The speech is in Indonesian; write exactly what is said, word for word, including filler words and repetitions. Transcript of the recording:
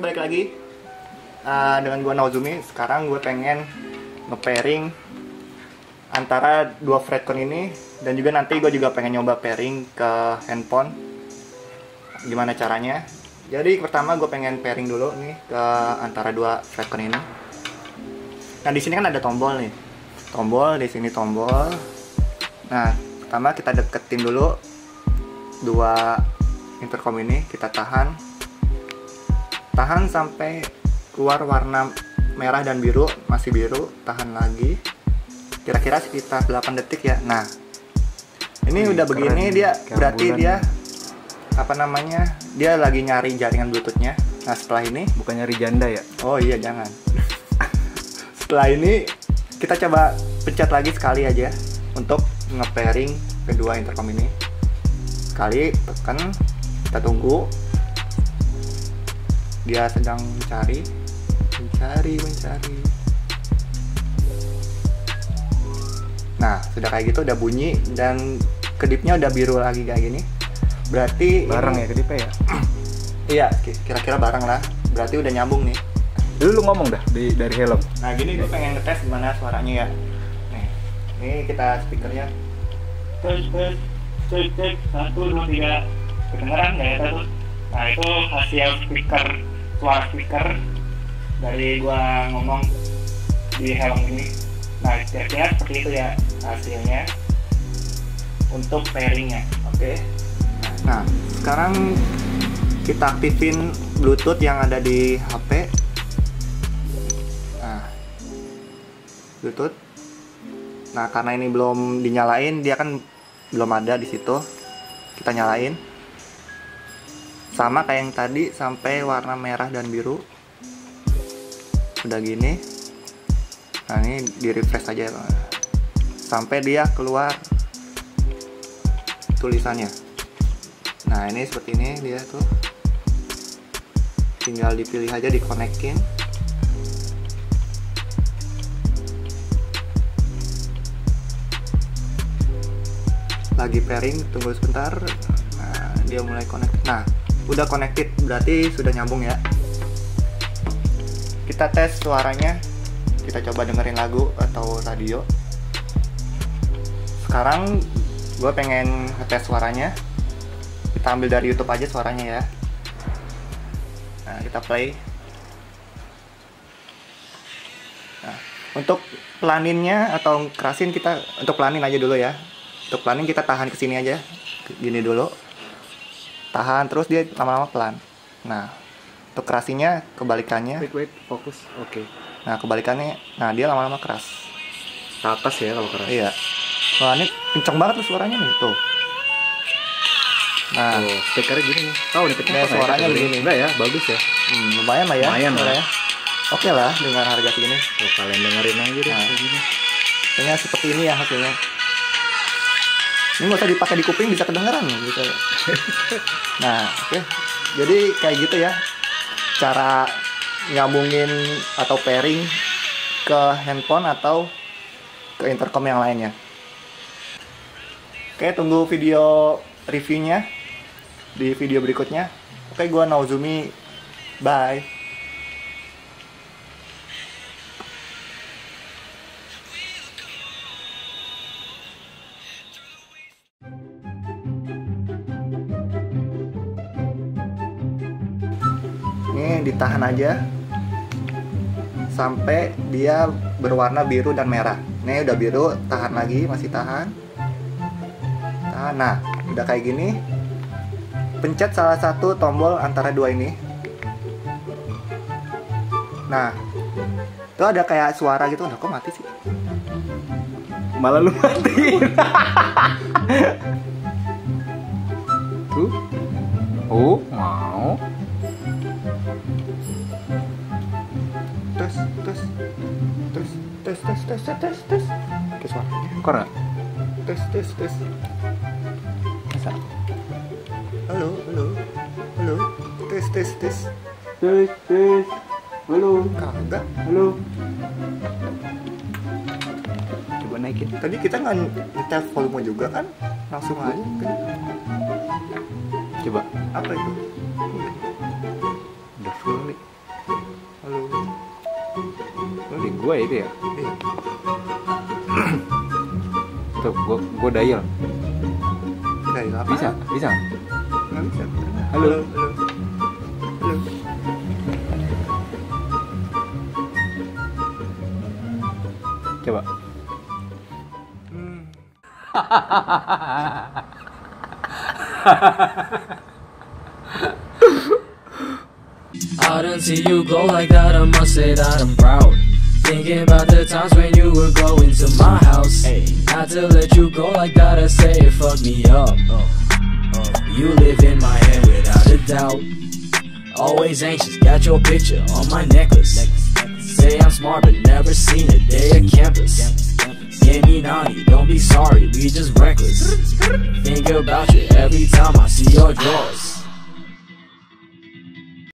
balik lagi uh, dengan gue Naozumi. Sekarang gue pengen nge-pairing antara dua Fredcon ini, dan juga nanti gue juga pengen nyoba pairing ke handphone. Gimana caranya? Jadi pertama gue pengen pairing dulu nih ke antara dua Fredcon ini. Nah di sini kan ada tombol nih, tombol di sini tombol. Nah pertama kita deketin dulu dua intercom ini, kita tahan. Tahan sampai keluar warna merah dan biru, masih biru, tahan lagi. Kira-kira sekitar delapan detik ya. Nah, ini hmm, udah keren. Begini dia, berarti dia apa namanya? Dia lagi nyari jaringan Bluetooth-nya. Nah, setelah ini bukan nyari janda ya? Oh iya, jangan. Setelah ini kita coba pencet lagi sekali aja untuk nge-pairing kedua intercom ini. Sekali tekan, kita tunggu. Dia sedang mencari, mencari, mencari. Nah, sudah kayak gitu, udah bunyi dan kedipnya udah biru lagi kayak gini. Berarti bareng ya kedipnya ya? Iya, kira-kira bareng lah. Berarti udah nyambung nih. Dulu lu ngomong dah di, dari helm. Nah, gini gue pengen ngetes gimana suaranya ya. Nih, ini kita speakernya. Tes, tes, cek, cek, satu, dua, tiga. Kedengeran nggak ya tuh? Nah, itu hasil speaker, suara speaker dari gua ngomong di helm ini. Nah, kira-kira seperti itu ya hasilnya untuk pairingnya. Oke. Nah, sekarang kita aktifin Bluetooth yang ada di H P. Nah, Bluetooth. Nah, karena ini belum dinyalain, dia kan belum ada di situ. Kita nyalain. Sama kayak yang tadi, sampai warna merah dan biru. Udah gini. Nah, ini di refresh aja sampai dia keluar tulisannya. Nah, ini seperti ini dia tuh. Tinggal dipilih aja, dikonekin. Lagi pairing, tunggu sebentar. Nah, dia mulai connect. Nah, udah connected, berarti sudah nyambung ya. Kita tes suaranya, kita coba dengerin lagu atau radio. Sekarang gue pengen ngetes suaranya. Kita ambil dari YouTube aja suaranya ya. Nah, kita play. Nah, untuk pelaninnya atau kerasin, kita untuk pelanin aja dulu ya. Untuk pelanin kita tahan kesini aja, gini dulu. Tahan, terus dia lama-lama pelan. Nah, untuk kerasinya kebalikannya. Wait, wait, fokus. Oke. Okay. Nah, kebalikannya, nah dia lama-lama keras. Ke atas ya kalau keras. Iya. Wah, ini kenceng banget tuh suaranya nih, tuh. Nah, oh, speakernya gini nih. Tahu nih, nah, suaranya begini. Enggak ya, bagus ya. Hmm, lumayan lah ya. Lumayan lah. Ya. Oke lah dengan harga segini. Oh, kalian dengerin aja deh nah, kayak gini. Kayaknya seperti ini ya hasilnya. Ini nggak usah dipakai di kuping, bisa kedengeran gitu. Nah, oke. Okay. Jadi kayak gitu ya cara nyambungin atau pairing ke handphone atau ke intercom yang lainnya. Oke, okay, tunggu video reviewnya di video berikutnya. Oke, okay, gua Naozumi. Bye. Ini ditahan aja sampai dia berwarna biru dan merah. Ini udah biru, tahan lagi, masih tahan. Tahan. Nah, udah kayak gini. Pencet salah satu tombol antara dua ini. Nah, itu ada kayak suara gitu. Nah, kok mati sih? Malah lu mati. Tuh. Oh, mau. Tes, tes, tes, tes, tes, tes, tes, tes, tes. Oke, suaranya. Kok enggak? Tes, tes, tes. Masa? Halo, halo, halo. Tes, tes, tes. Tes, tes. Halo. Kagak. Halo. Coba naikin. Tadi kita nggak nyetel volume juga kan? Langsung aja. Coba. Apa itu? Udah full nih. gue itu ya. Iya. Tuh, gue gue dial. Udah, ya, apa? Bisa, bisa. Nggak bisa. Halo. Halo. Halo. Coba. Hmm. I didn't see you glow like that, I must say that I'm proud. Thinking about the times when you would go into my house. Hey. Had to let you go like that, I say it fucked me up. uh, uh, You live in my head without a doubt. Always anxious, got your picture on my necklace. Say I'm smart but never seen a day of campus. Give me naughty, don't be sorry, we just reckless. Think about you every time I see your drawers.